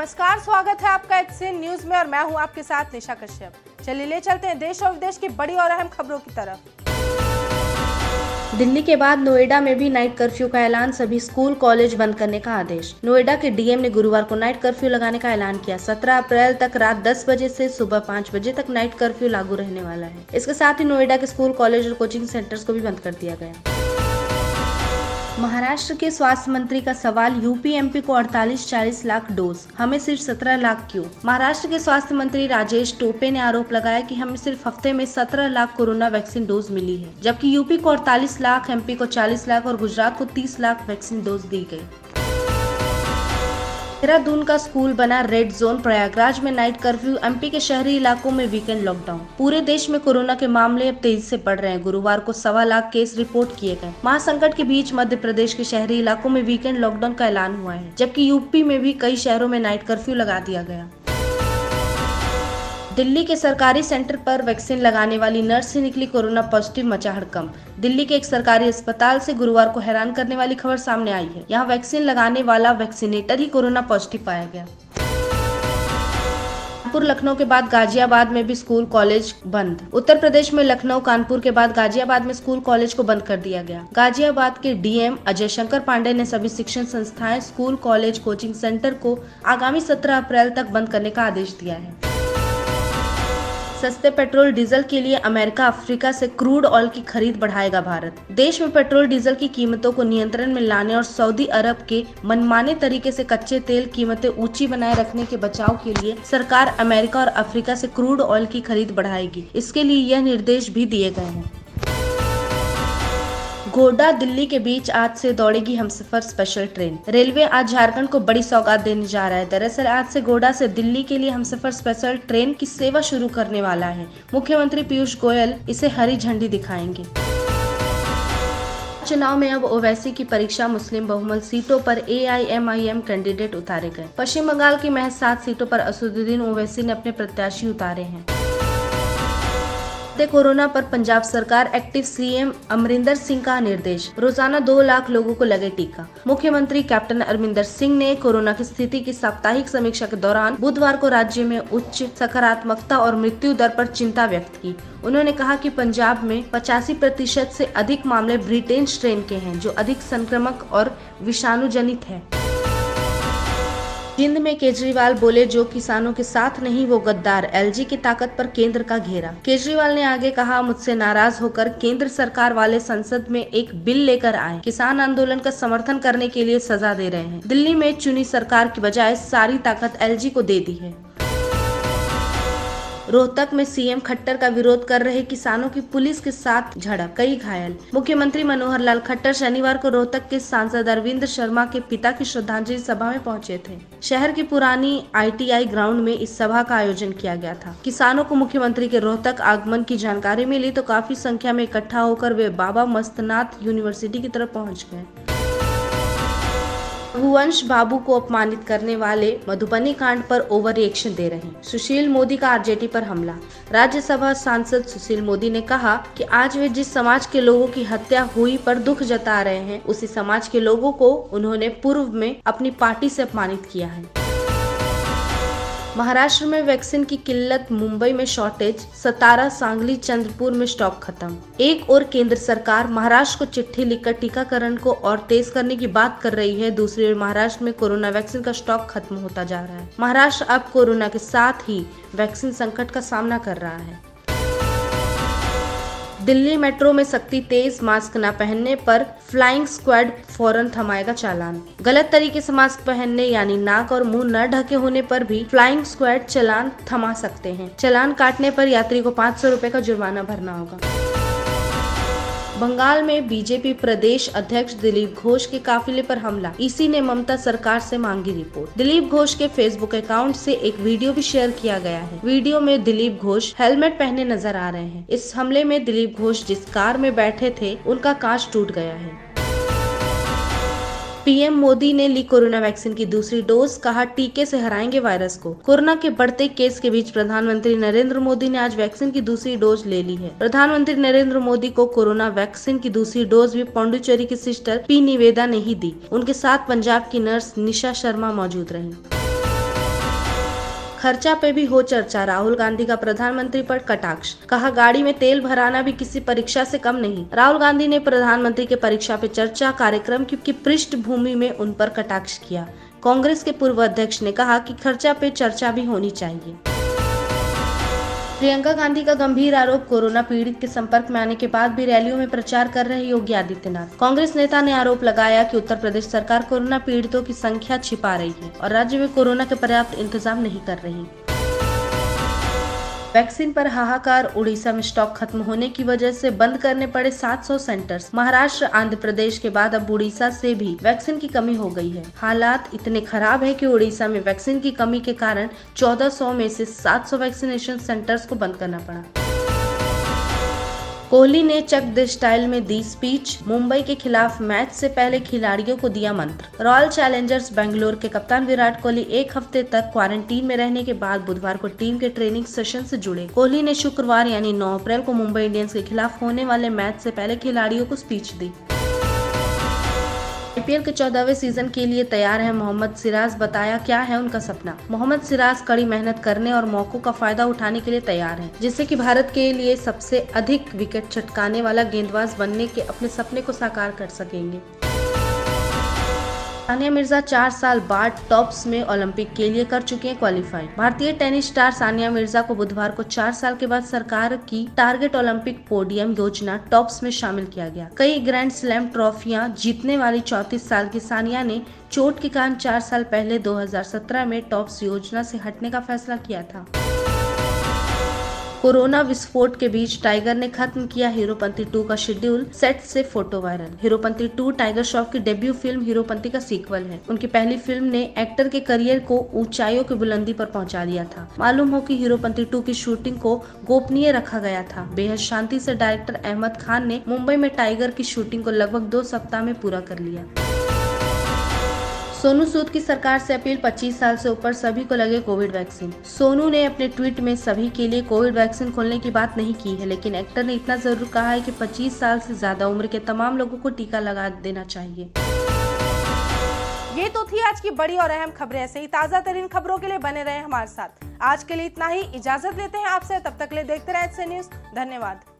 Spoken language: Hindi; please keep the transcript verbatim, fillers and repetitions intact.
नमस्कार, स्वागत है आपका एक्सएन न्यूज में और मैं हूं आपके साथ निशा कश्यप। चलिए ले चलते हैं देश और विदेश की बड़ी और अहम खबरों की तरफ। दिल्ली के बाद नोएडा में भी नाइट कर्फ्यू का ऐलान, सभी स्कूल कॉलेज बंद करने का आदेश। नोएडा के डीएम ने गुरुवार को नाइट कर्फ्यू लगाने का ऐलान किया। सत्रह अप्रैल तक रात दस बजे से सुबह पाँच बजे तक नाइट कर्फ्यू लागू रहने वाला है। इसके साथ ही नोएडा के स्कूल कॉलेज और कोचिंग सेंटर्स को भी बंद कर दिया गया। महाराष्ट्र के स्वास्थ्य मंत्री का सवाल, यूपी एमपी को अड़तालीस चालीस लाख डोज, हमें सिर्फ सत्रह लाख क्यों? महाराष्ट्र के स्वास्थ्य मंत्री राजेश टोपे ने आरोप लगाया कि हमें सिर्फ हफ्ते में सत्रह लाख कोरोना वैक्सीन डोज मिली है, जबकि यूपी को अड़तालीस लाख, एमपी को चालीस लाख और गुजरात को तीस लाख वैक्सीन डोज दी गई। देहरादून का स्कूल बना रेड जोन, प्रयागराज में नाइट कर्फ्यू, एमपी के शहरी इलाकों में वीकेंड लॉकडाउन। पूरे देश में कोरोना के मामले अब तेजी से बढ़ रहे हैं। गुरुवार को सवा लाख केस रिपोर्ट किए गए। महासंकट के बीच मध्य प्रदेश के शहरी इलाकों में वीकेंड लॉकडाउन का ऐलान हुआ है, जबकि यूपी में भी कई शहरों में नाइट कर्फ्यू लगा दिया गया। दिल्ली के सरकारी सेंटर पर वैक्सीन लगाने वाली नर्स से निकली कोरोना पॉजिटिव, मचा हड़कंप। दिल्ली के एक सरकारी अस्पताल से गुरुवार को हैरान करने वाली खबर सामने आई है। यहाँ वैक्सीन लगाने वाला वैक्सीनेटर ही कोरोना पॉजिटिव पाया गया। कानपुर लखनऊ के बाद गाजियाबाद में भी स्कूल कॉलेज बंद। उत्तर प्रदेश में लखनऊ कानपुर के बाद गाजियाबाद में स्कूल कॉलेज को बंद कर दिया गया। गाजियाबाद के डीएम अजय शंकर पांडे ने सभी शिक्षण संस्थाएं, स्कूल कॉलेज, कोचिंग सेंटर को आगामी सत्रह अप्रैल तक बंद करने का आदेश दिया है। सस्ते पेट्रोल डीजल के लिए अमेरिका अफ्रीका से क्रूड ऑयल की खरीद बढ़ाएगा भारत। देश में पेट्रोल डीजल की कीमतों को नियंत्रण में लाने और सऊदी अरब के मनमाने तरीके से कच्चे तेल कीमतें ऊंची बनाए रखने के बचाव के लिए सरकार अमेरिका और अफ्रीका से क्रूड ऑयल की खरीद बढ़ाएगी। इसके लिए यह निर्देश भी दिए गए हैं। गोड्डा दिल्ली के बीच आज से दौड़ेगी हमसफर स्पेशल ट्रेन। रेलवे आज झारखंड को बड़ी सौगात देने जा रहा है। दरअसल आज से गोड्डा से दिल्ली के लिए हमसफर स्पेशल ट्रेन की सेवा शुरू करने वाला है। मुख्यमंत्री पीयूष गोयल इसे हरी झंडी दिखाएंगे। चुनाव में अब ओवैसी की परीक्षा, मुस्लिम बहुमत सीटों पर एआईएमआईएम कैंडिडेट उतारे गए। पश्चिम बंगाल की महज सात सीटों पर असदुद्दीन ओवैसी ने अपने प्रत्याशी उतारे हैं। कोरोना पर पंजाब सरकार, एक्टिव सीएम अमरिंदर सिंह का निर्देश, रोजाना दो लाख लोगों को लगे टीका। मुख्यमंत्री कैप्टन अमरिंदर सिंह ने कोरोना की स्थिति की साप्ताहिक समीक्षा के दौरान बुधवार को राज्य में उच्च सकारात्मकता और मृत्यु दर पर चिंता व्यक्त की। उन्होंने कहा कि पंजाब में पचासी प्रतिशत से अधिक मामले ब्रिटेन स्ट्रेन के हैं, जो अधिक संक्रामक और विषाणु जनित है। जिंद में केजरीवाल बोले, जो किसानों के साथ नहीं वो गद्दार, एलजी की ताकत पर केंद्र का घेरा। केजरीवाल ने आगे कहा, मुझसे नाराज होकर केंद्र सरकार वाले संसद में एक बिल लेकर आए, किसान आंदोलन का समर्थन करने के लिए सजा दे रहे हैं। दिल्ली में चुनी सरकार की बजाय सारी ताकत एलजी को दे दी है। रोहतक में सीएम खट्टर का विरोध कर रहे किसानों की पुलिस के साथ झड़प, कई घायल। मुख्यमंत्री मनोहर लाल खट्टर शनिवार को रोहतक के सांसद अरविंद शर्मा के पिता की श्रद्धांजलि सभा में पहुंचे थे। शहर की पुरानी आईटीआई ग्राउंड में इस सभा का आयोजन किया गया था। किसानों को मुख्यमंत्री के रोहतक आगमन की जानकारी मिली तो काफी संख्या में इकट्ठा होकर वे बाबा मस्तनाथ यूनिवर्सिटी की तरफ पहुँच गए। रघुवंश बाबू को अपमानित करने वाले मधुबनी कांड पर ओवर रिएक्शन दे रहे हैं। सुशील मोदी का आरजेडी पर हमला। राज्यसभा सांसद सुशील मोदी ने कहा कि आज वे जिस समाज के लोगों की हत्या हुई पर दुख जता रहे हैं, उसी समाज के लोगों को उन्होंने पूर्व में अपनी पार्टी से अपमानित किया है। महाराष्ट्र में वैक्सीन की किल्लत, मुंबई में शॉर्टेज, सतारा, सांगली, चंद्रपुर में स्टॉक खत्म। एक और केंद्र सरकार महाराष्ट्र को चिट्ठी लिखकर टीकाकरण को और तेज करने की बात कर रही है, दूसरी ओर महाराष्ट्र में कोरोना वैक्सीन का स्टॉक खत्म होता जा रहा है। महाराष्ट्र अब कोरोना के साथ ही वैक्सीन संकट का सामना कर रहा है। दिल्ली मेट्रो में सख्ती तेज, मास्क न पहनने पर फ्लाइंग स्क्वाड फौरन थमाएगा चालान। गलत तरीके से मास्क पहनने यानी नाक और मुंह न ढके होने पर भी फ्लाइंग स्क्वाड चालान थमा सकते हैं। चालान काटने पर यात्री को पाँच सौ रुपए का जुर्माना भरना होगा। बंगाल में बीजेपी प्रदेश अध्यक्ष दिलीप घोष के काफिले पर हमला, ईसी ने ममता सरकार से मांगी रिपोर्ट। दिलीप घोष के फेसबुक अकाउंट से एक वीडियो भी शेयर किया गया है। वीडियो में दिलीप घोष हेलमेट पहने नजर आ रहे हैं। इस हमले में दिलीप घोष जिस कार में बैठे थे उनका कांच टूट गया है। पीएम मोदी ने ली कोरोना वैक्सीन की दूसरी डोज, कहा टीके से हराएंगे वायरस को। कोरोना के बढ़ते केस के बीच प्रधानमंत्री नरेंद्र मोदी ने आज वैक्सीन की दूसरी डोज ले ली है। प्रधानमंत्री नरेंद्र मोदी को कोरोना वैक्सीन की दूसरी डोज भी पौंडुचेरी की सिस्टर पी निवेदा ने ही दी। उनके साथ पंजाब की नर्स निशा शर्मा मौजूद रही। खर्चा पे भी हो चर्चा, राहुल गांधी का प्रधानमंत्री पर कटाक्ष, कहा गाड़ी में तेल भराना भी किसी परीक्षा से कम नहीं। राहुल गांधी ने प्रधानमंत्री के परीक्षा पे चर्चा कार्यक्रम की पृष्ठभूमि में उन पर कटाक्ष किया। कांग्रेस के पूर्व अध्यक्ष ने कहा कि खर्चा पे चर्चा भी होनी चाहिए। प्रियंका गांधी का गंभीर आरोप, कोरोना पीड़ित के संपर्क में आने के बाद भी रैलियों में प्रचार कर रहे योगी आदित्यनाथ। कांग्रेस नेता ने आरोप लगाया कि उत्तर प्रदेश सरकार कोरोना पीड़ितों की संख्या छिपा रही है और राज्य में कोरोना के पर्याप्त इंतजाम नहीं कर रही। वैक्सीन पर हाहाकार, उड़ीसा में स्टॉक खत्म होने की वजह से बंद करने पड़े सात सौ सेंटर्स। महाराष्ट्र, आंध्र प्रदेश के बाद अब उड़ीसा से भी वैक्सीन की कमी हो गई है। हालात इतने खराब है कि उड़ीसा में वैक्सीन की कमी के कारण चौदह सौ में से सात सौ वैक्सीनेशन सेंटर्स को बंद करना पड़ा। कोहली ने चक द स्टाइल में दी स्पीच, मुंबई के खिलाफ मैच से पहले खिलाड़ियों को दिया मंत्र। रॉयल चैलेंजर्स बेंगलोर के कप्तान विराट कोहली एक हफ्ते तक क्वारंटीन में रहने के बाद बुधवार को टीम के ट्रेनिंग सेशन से जुड़े। कोहली ने शुक्रवार यानी नौ अप्रैल को मुंबई इंडियंस के खिलाफ होने वाले मैच से पहले खिलाड़ियों को स्पीच दी। आईपीएल के चौदहवें सीजन के लिए तैयार है मोहम्मद सिराज, बताया क्या है उनका सपना। मोहम्मद सिराज कड़ी मेहनत करने और मौकों का फायदा उठाने के लिए तैयार हैं, जिससे कि भारत के लिए सबसे अधिक विकेट चटकाने वाला गेंदबाज बनने के अपने सपने को साकार कर सकेंगे। सानिया मिर्जा चार साल बाद टॉप्स में ओलंपिक के लिए कर चुके हैं क्वालिफाई। भारतीय टेनिस स्टार सानिया मिर्जा को बुधवार को चार साल के बाद सरकार की टारगेट ओलंपिक पोडियम योजना टॉप्स में शामिल किया गया। कई ग्रैंड स्लैम ट्रॉफियां जीतने वाली चौंतीस साल की सानिया ने चोट के कारण चार साल पहले दो हज़ार सत्रह में टॉप्स योजना से हटने का फैसला किया था। कोरोना विस्फोट के बीच टाइगर ने खत्म किया हीरोपंती टू का शेड्यूल, सेट से photo viral. Heropanti two Tiger Shroff की डेब्यू फिल्म हीरोपंती का सीक्वल है। उनकी पहली फिल्म ने एक्टर के करियर को ऊंचाइयों की बुलंदी पर पहुंचा दिया था। मालूम हो कि हीरोपंती टू की शूटिंग को गोपनीय रखा गया था। बेहद शांति से डायरेक्टर अहमद खान ने मुंबई में टाइगर की शूटिंग को लगभग दो सप्ताह में पूरा कर लिया। सोनू सूद की सरकार से अपील, पच्चीस साल से ऊपर सभी को लगे कोविड वैक्सीन। सोनू ने अपने ट्वीट में सभी के लिए कोविड वैक्सीन खोलने की बात नहीं की है, लेकिन एक्टर ने इतना जरूर कहा है कि पच्चीस साल से ज्यादा उम्र के तमाम लोगों को टीका लगा देना चाहिए। ये तो थी आज की बड़ी और अहम खबरें। ऐसे ही ताजा तरीन खबरों के लिए बने रहे हमारे साथ। आज के लिए इतना ही, इजाजत लेते हैं आपसे। तब तक ले देखते रहे एच सी न्यूज़। धन्यवाद।